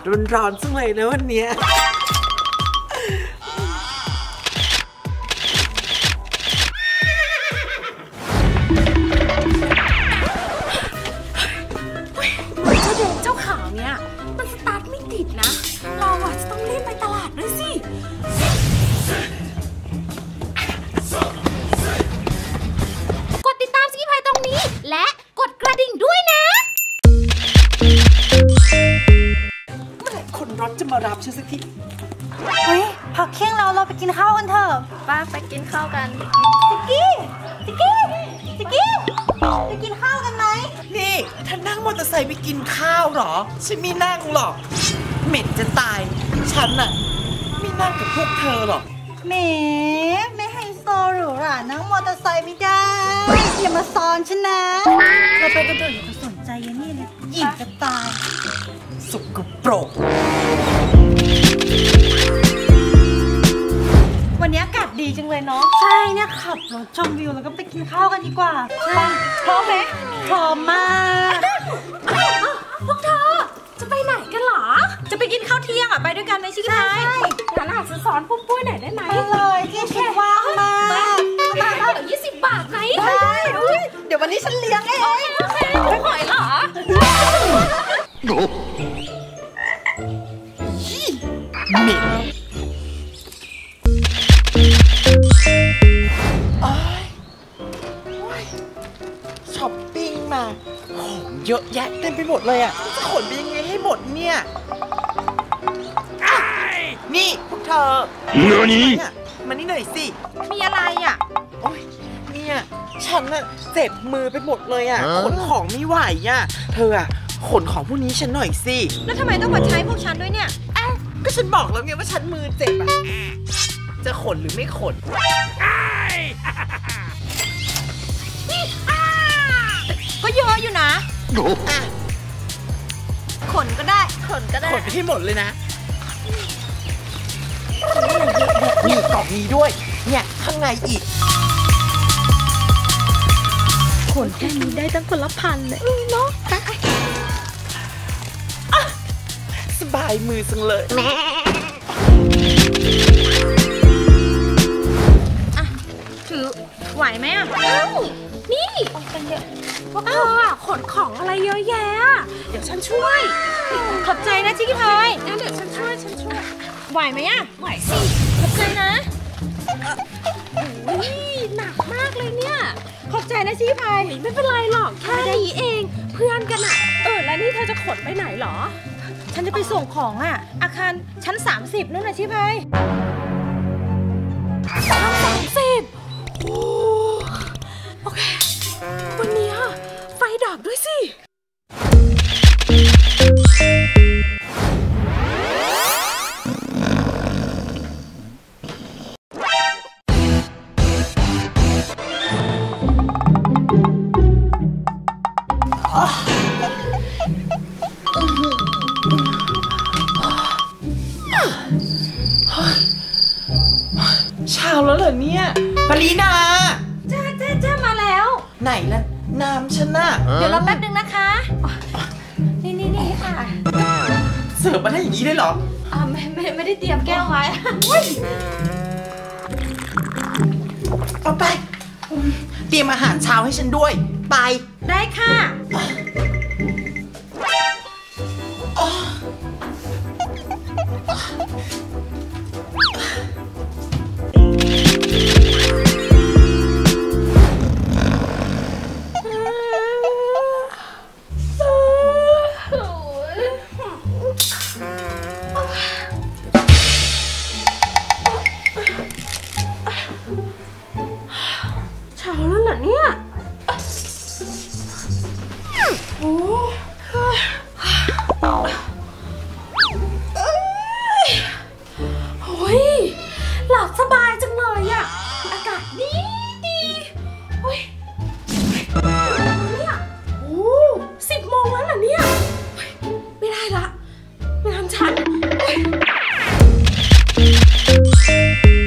ร้อนๆจังเลยนะวันเนี้ยเจ้าขาวเนี่ยมันสตาร์ทไม่ติดนะเราอะจะต้องรีบไปตลาดด้วยสิกดติดตามชิคกี้พายตรงนี้และกดกระดิ่งด้วยนะเมื่อไหร่คนรถจะมารับฉันสักทีเฮ้ยพักเที่ยงเราไปกินข้าวกันเถอะป้าไปกินข้าวกันจิกกี้ไปกินข้าวกันไหมนี่ท่านนั่งมอเตอร์ไซค์ไปกินข้าวหรอฉันไม่นั่งหรอกเหม็นจะตายฉันน่ะไม่นั่งกับพวกเธอหรอกแหมไม่ไฮโซหรูหรานั่งมอเตอร์ไซค์ไม่ได้อย่ามาซ้อนฉันนะเราไปกันเถอะอย่าสนใจยันนี่เลยหยิ่งจะตายสกปรกวันนี้อากาศดีจังเลยเนาะใช่เนี่ยขับรถชมวิวแล้วก็ไปกินข้าวกันดีกว่าไปพร้อมไหมพร้อมมากพวกเธอจะไปไหนกันหรอจะไปกินข้าวเที่ยงอ่ะไปด้วยกันไหมชิคกี้พายงั้นอาจจะสอนปุ้มปุ้ยหน่อยได้ไหมไปเลยที่คิดว่างมากเหลือ20 บาทไหมได้เดี๋ยววันนี้ฉันเลี้ยงเองโอเคไม่ไหวหรอเหม็นช้อปปิ้งมาของเยอะแยะเต็มไปหมดเลยอ่ะจะขนไปยังไงให้หมดเนี่ยนี่พวกเธอมานี่หน่อยสิมีอะไรอ่ะโอ๊ยเนี่ยฉันน่ะเจ็บมือไปหมดเลยอ่ะขนของไม่ไหวอ่ะเธออ่ะขนของพวกนี้ฉันหน่อยสิแล้วทำไมต้องมาใช้พวกฉันด้วยเนี่ยก็ฉันบอกแล้วไงว่าฉันมือเจ็บอ่ะจะขนหรือไม่ขนก็เยอะอยู่นะขนก็ได้ขนไปที่หมดเลยนะมีกล่องนี้ด้วยเนี่ยข้างในอีกขนแค่นี้ได้ตั้งคนละ1,000เลยเนาะสบายมือจังเลยถือไหวไหมอ่ะนี่กันเยอะพวกเธออ่ะขนของอะไรเยอะแยะเดี๋ยวฉันช่วยขอบใจนะชิคกี้พายงั้นเดี๋ยวฉันช่วยไหวไหมอ่ะไหวสิขอบใจนะหนักมากเลยเนี่ยขอบใจนะชิคกี้พายไม่เป็นไรหรอกแค่นี้เองเพื่อนกันอ่ะแล้วนี่เธอจะขนไปไหนหรอฉันจะไปส่งของอ่ะอาคารชั้น30นู่นน่ะชิคกี้พาย 30โอเควันนี้ไฟดับด้วยสิเช้าแล้วเหรอเนี่ยปรีนาจ้ามาแล้วไหนล่ะน้ำฉันน่ะเดี๋ยวรอแป๊บนึงนะคะนี่ค่ะเสิร์ฟมาได้อย่างนี้เลยเหรอไม่ได้เตรียมแก้วไว้เอาไปเตรียมอาหารเช้าให้ฉันด้วยไปได้ค่ะหลับสบายจังเลยอ่ะอากาศดีเนี่ย10 โมงแล้วเหรอเนี่ยไม่ได้ละไม่ทันฉัน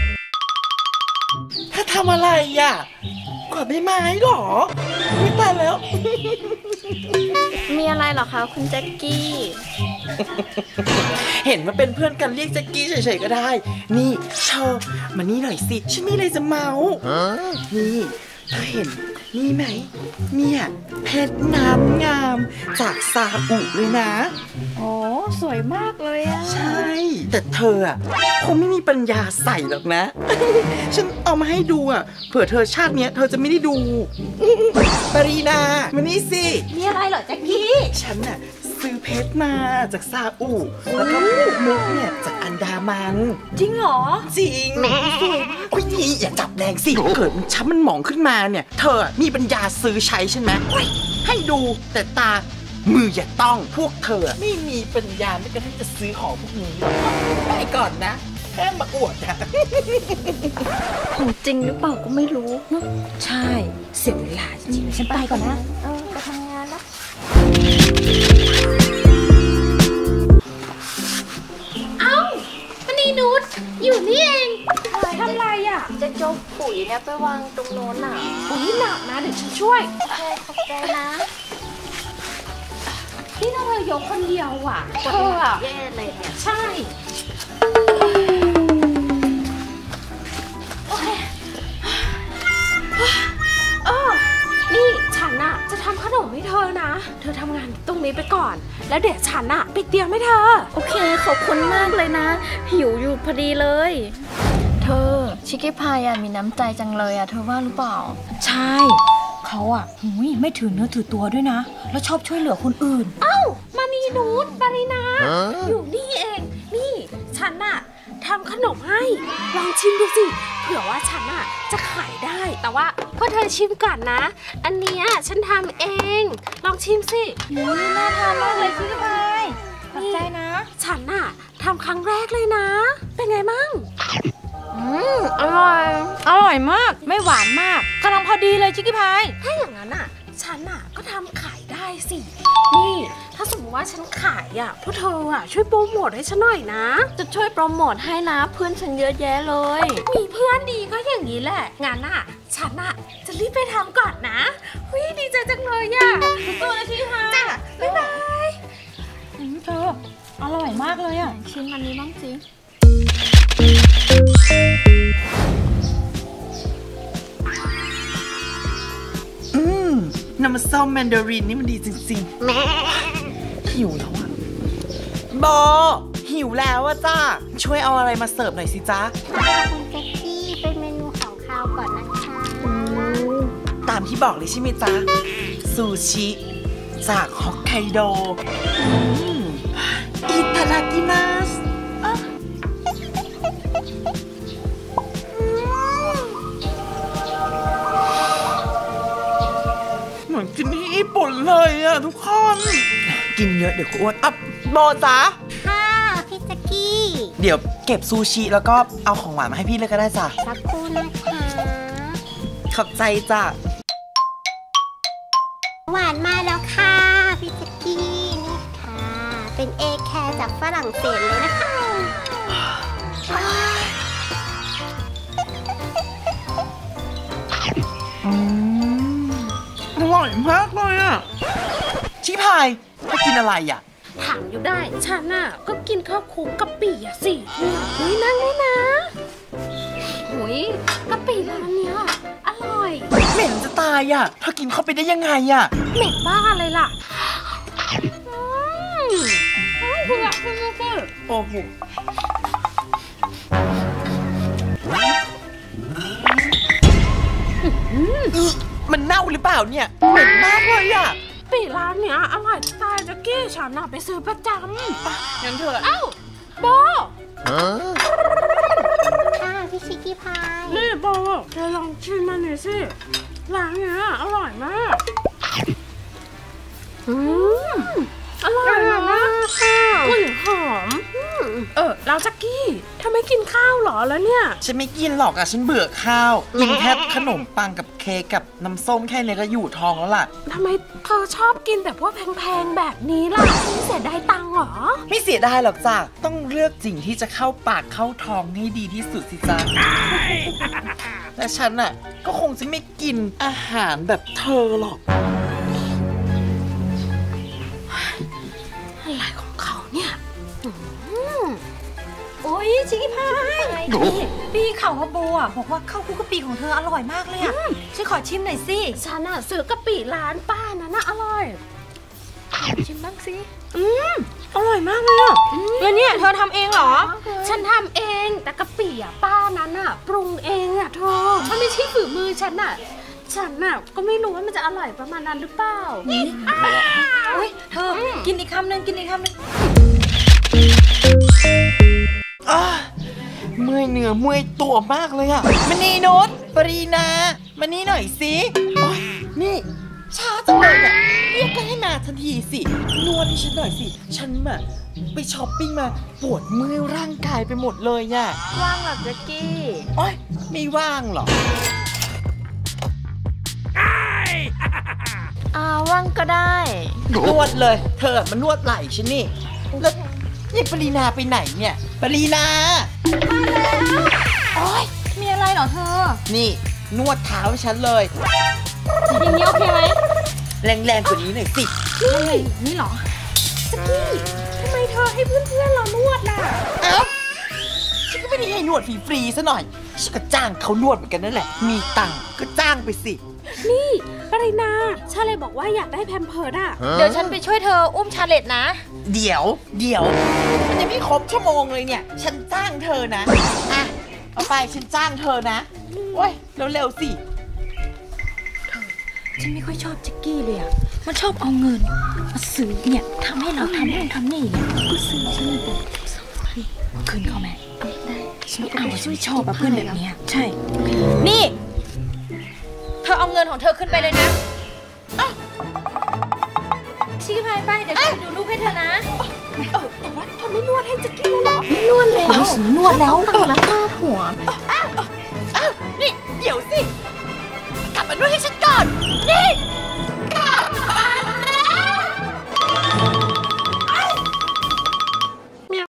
ถ้าทำอะไรอ่ะกวาดใบไม้หรอไม่ตายแล้วมีอะไรเหรอคะคุณแจ็คกี้เห็นว่าเป็นเพื่อนกันเรียกแจ็คกี้เฉยๆก็ได้ นี่เธอมานี่หน่อยสิฉันมีอะไรจะเมานี่เธอเห็นนี่ไหมเนี่ยเพชรน้ำงามจากซาอุเลยนะโอ้สวยมากเลยอะใช่ แต่เธออ่ะคงไม่มีปัญญาใส่หรอกนะ ฉันเอามาให้ดูอ่ะเผื่อเธอชาติเนี้ยเธอจะไม่ได้ดู ปรีนามานี่สิมีอะไรเหรอแจ็คกี้ฉันน่ะซื้อเพชรมาจากซาอุแล้วก็มุกเนี่ยจากอันดามันจริงเหรอจริงสวยมากโอ้ยนี่อย่าจับแรงสิเกิดมันช้ำมันหมองขึ้นมาเนี่ยเธอมีปัญญาซื้อใช้ใช่ไหมให้ดูแต่ตามืออย่าต้องพวกเธอไม่มีปัญญาไม่กระทั่งจะซื้อของพวกนี้ไปก่อนนะแค่มาอวดนะของจริงหรือเปล่าก็ไม่รู้ใช่ เสียเวลาจริงๆฉันไปก่อนนะไปทำงานแล้วเอ้าปนีนุชอยู่นี่เองทำไรอ่ะจะยกปุ๋ยเนี่ยไปวางตรงโน้นอ่ะอุ้ยหนักนะเดี๋ยวฉันช่วยขอบใจนะนี่ถ้าเธอยกคนเดียวอ่ะเธอแย่เลยเนี่ยใช่โอเคนี่ฉันอะจะทำขนมให้เธอนะ เธอทำงานตรงนี้ไปก่อน แล้วเดี๋ยวฉันอะไปเตรียมให้เธอโอเคขอบคุณมากเลยนะ หิวอยู่พอดีเลย เธอชิคกี้พายมีน้ำใจจังเลยเธอว่าหรือเปล่าใช่เขาไม่ถือเนื้อถือตัวด้วยนะ แล้วชอบช่วยเหลือคนอื่นเอ้ามานีนูตปารินาอยู่นี่เอง นี่ฉันอะทำขนมให้ ลองชิมดูสิ เผื่อว่าฉันอะจะขายได้ แต่ว่าพอเธอชิมก่อนนะ อันเนี้ยฉันทำเอง ลองชิมสิน่าทานมากเลยพี่พายขอบใจนะฉันอะทำครั้งแรกเลยนะ เป็นไงมั่งอร่อย อร่อยมาก ไม่หวานมากกำลังพอดีเลยชิคกี้พายถ้าอย่างนั้นอะฉันอะก็ทำขายได้สิ นี่ ถ้าสมมติว่าฉันขายอะพวกเธออะช่วยโปรโมทให้ฉันหน่อยนะจะช่วยโปรโมทให้นะเพื่อนฉันเยอะแยะเลยมีเพื่อนดีก็อย่างนี้แหละ งานอะฉันอะจะรีบไปทำก่อนนะหุ้ยดีใจจังเลยอะตัวนะชิคกี้จ้ะบ๊ายบายเธอ อร่อยมากเลยอ่ะชิมอันนี้บ้างสิน้ำส้มแมนดารินนี่มันดีจริงๆหิวแล้วอะโบหิวแล้วอะจ้าช่วยเอาอะไรมาเสิร์ฟหน่อยสิจ๊ะคุณแจ็คกี้เป็นเมนูของคาวก่อนนะคะตามที่บอกเลยใช่ไหมจ๊ะ ซูชิจากฮอกไกโดอิตาดากิมัสเหมือนกินที่ญี่ปุ่นเลยอะทุกคน กินเยอะเดี๋ยวกูอ้วนอ่ะโบจ๊ะค่ะพี่แจ็คกี้เดี๋ยวเก็บซูชิแล้วก็เอาของหวานมาให้พี่เลยก็ได้จ้ะสักครู่นะคะขอบใจจ้ะหวานมาแล้วค่ะพี่แจ็คกี้นี่ค่ะ เป็นเอแคร์จากฝรั่งเศสเลยนะคะอร่อยมากเลยอ่ะ ชิพายเธอกินอะไรอ่ะถามอยู่ได้ ฉันน่ะก็กินข้าวคลุกกะปิอะสิเนี่ยนี่นั่งเลยนะหุยกะปิร้านเนี้ยอร่อยเหม็นจะตายอ่ะเธอกินเข้าไปได้ยังไงอ่ะเหม็นบ้าอะไรล่ะเพื่อโอ้โหมันเน่าหรือเปล่าเนี่ย เหม็นมากเลยอ่ะปีร้านเนี้ยอร่อยจะตายแจ็คกี้ฉันน่ะไปซื้อประจำงั้นเถอะเอ้าโบค่ะพี่ชิคกี้พายนี่โบเธอลองชิมมันหน่อยสิร้านเนี้ยอร่อยมากอร่อยมากค่ะกลิ่นหอมแล้วแจ็คกี้เธอไม่กินข้าวเหรอแล้วเนี่ยฉันไม่กินหรอกอ่ะ ฉันเบื่อข้าว กินแค่ขนมปังกับเค้กกับน้ำส้มแค่นี้ก็อยู่ท้องแล้วล่ะทำไมเธอชอบกินแต่พวกแพงๆแบบนี้ล่ะไม่เสียดายตังค์เหรอไม่เสียดายหรอกจ้ะ ต้องเลือกสิ่งที่จะเข้าปากเข้าท้องให้ดีที่สุดสิจ๊ะ และฉันน่ะก็คงจะไม่กินอาหารแบบเธอหรอกชิคกี้พายนี่ข่าวว่าโบอ่ะบอกว่าข้าวคลุกกะปิของเธออร่อยมากเลยอ่ะฉันขอชิมหน่อยสิฉันอะซื้อกะปิร้านป้านั้นน่ะอร่อยชิมบ้างสิอร่อยมากเลยอ่ะแล้วเนี่ยเธอทำเองเหรอฉันทำเองแต่กะปิอะป้านั้นอะปรุงเองอะเธอมันไม่ใช่ฝีมือฉันอะก็ไม่รู้ว่ามันจะอร่อยประมาณนั้นหรือเปล่าเฮ้ยเธอกินอีกคำหนึ่งเมื่อยเนื้อเมื่อยตัวมากเลยอะมานี่โน้ตปรีนามานี่หน่อยสิโอ๊ยนี่ช้าจังเลยอะเรียกก็ให้มาทันทีสินวดให้ฉันหน่อยสิฉันอะไปช้อปปิ้งมาปวดเมื่อยร่างกายไปหมดเลยอะว่างหรอแจ็กกี้โอ๊ยไม่ว่างหรอกว่างก็ได้นวดเลย เธอมานวดไหล่ฉันนี่แล้วนี่ปรีนาไปไหนเนี่ยปรีนาโอ๊ยมีอะไรเหรอเธอนี่นวดท้าให้ฉันเลยอย่างนี้โอเคไหมแรงๆกว่านี้หน่อยสินี่เหรอทำไมเธอให้เพื่อนๆเรานวดล่ะเอ้าฉันก็ไม่ได้ให้นวดฟรีๆซะหน่อยฉันก็จ้างเขานวดเหมือนกันนั่นแหละมีตังค์ก็จ้างไปสินี่ปรินาชาเลยบอกว่าอยากได้แพมเพิร์ดอะเดี๋ยวฉันไปช่วยเธออุ้มชาเลตนะเดี๋ยวมันยังไม่ครบชั่วโมงเลยเนี่ยฉันจ้างเธอนะอ่ะเอาไปฉันจ้างเธอนะโอ้ยเร็วๆสิฉันไม่ค่อยชอบแจ็กกี้เลยอ่ะ มันชอบเอาเงินมาซื้อเนี่ยทำให้เราทำนู่นทำนี่เนี่ยก็ซื้อฉันเลยบอกคืนเขาไหมได้ฉันไม่เอาฉันไม่ชอบอะเพื่อนแบบเนี้ยใช่ นี่ เธอเอาเงินของเธอขึ้นไปเลยนะชี้พายไปเดี๋ยวฉันไปดูรูปให้เธอนะแต่ว่าเธอไม่นวดให้แจ็กกี้เลยเหรอนวดแล้วนวดแล้วตั้งแล้วค่าหัว